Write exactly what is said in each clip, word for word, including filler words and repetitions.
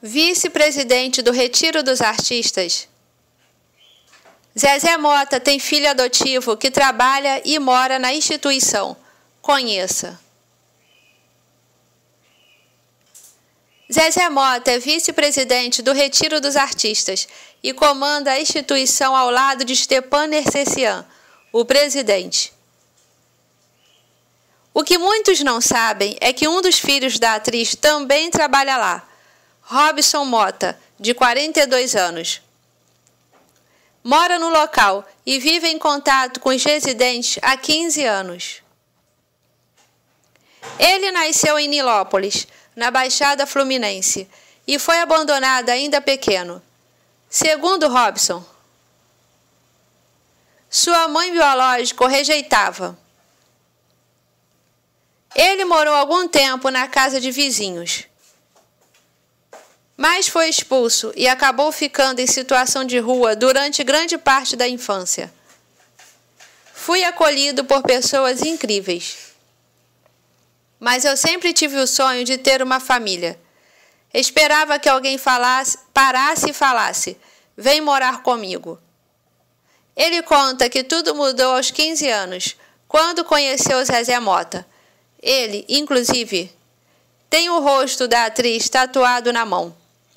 Vice-presidente do Retiro dos Artistas. Zezé Mota tem filho adotivo que trabalha e mora na instituição. Conheça. Zezé Mota é vice-presidente do Retiro dos Artistas e comanda a instituição ao lado de Stepan Nercessian, o presidente. O que muitos não sabem é que um dos filhos da atriz também trabalha lá, Robson Mota, de quarenta e dois anos. Mora no local e vive em contato com os residentes há quinze anos. Ele nasceu em Nilópolis, na Baixada Fluminense, e foi abandonado ainda pequeno. Segundo Robson, sua mãe biológica o rejeitava. Ele morou algum tempo na casa de vizinhos, mas foi expulso e acabou ficando em situação de rua durante grande parte da infância. Fui acolhido por pessoas incríveis. Mas eu sempre tive o sonho de ter uma família. Esperava que alguém falasse, parasse e falasse: vem morar comigo. Ele conta que tudo mudou aos quinze anos, quando conheceu Zezé Mota. Ele, inclusive, tem o rosto da atriz tatuado na mão.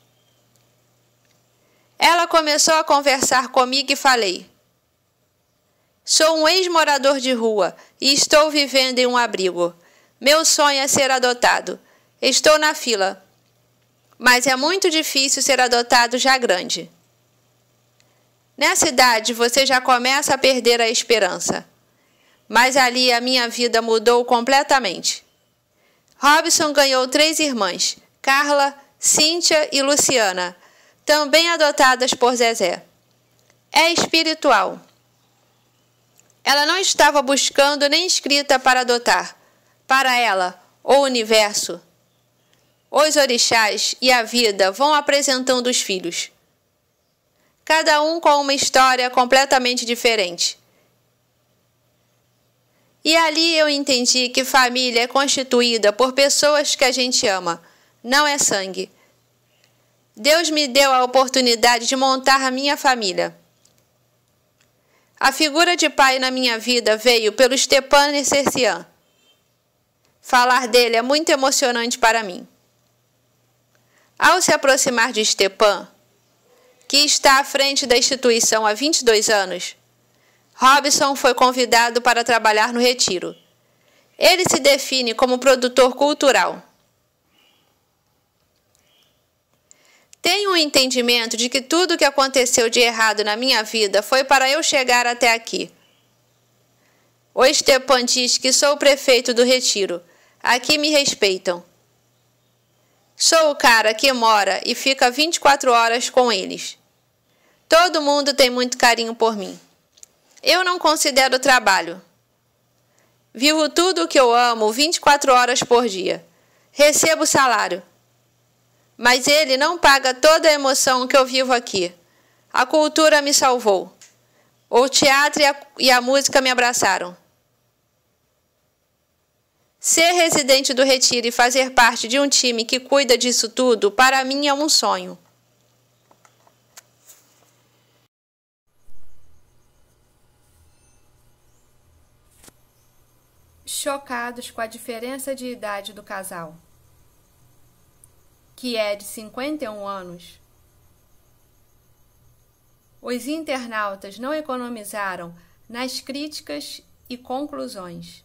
Ela começou a conversar comigo e falei: sou um ex-morador de rua e estou vivendo em um abrigo. Meu sonho é ser adotado. Estou na fila, mas é muito difícil ser adotado já grande. Nessa idade você já começa a perder a esperança. Mas ali a minha vida mudou completamente. Robson ganhou três irmãs, Carla, Cíntia e Luciana, também adotadas por Zezé. É espiritual. Ela não estava buscando nem inscrita para adotar. Para ela, o universo, os orixás e a vida vão apresentando os filhos. Cada um com uma história completamente diferente. E ali eu entendi que família é constituída por pessoas que a gente ama, não é sangue. Deus me deu a oportunidade de montar a minha família. A figura de pai na minha vida veio pelo Stepan Nercessian. Falar dele é muito emocionante para mim. Ao se aproximar de Stepan, que está à frente da instituição há vinte e dois anos, Robson foi convidado para trabalhar no retiro. Ele se define como produtor cultural. Tenho um entendimento de que tudo o que aconteceu de errado na minha vida foi para eu chegar até aqui. O Stepan diz que sou o prefeito do retiro. Aqui me respeitam. Sou o cara que mora e fica vinte e quatro horas com eles. Todo mundo tem muito carinho por mim. Eu não considero trabalho. Vivo tudo o que eu amo vinte e quatro horas por dia. Recebo salário. Mas ele não paga toda a emoção que eu vivo aqui. A cultura me salvou. O teatro e a, e a música me abraçaram. Ser residente do Retiro e fazer parte de um time que cuida disso tudo, para mim é um sonho. Chocados com a diferença de idade do casal, que é de cinquenta e um anos, os internautas não economizaram nas críticas e conclusões.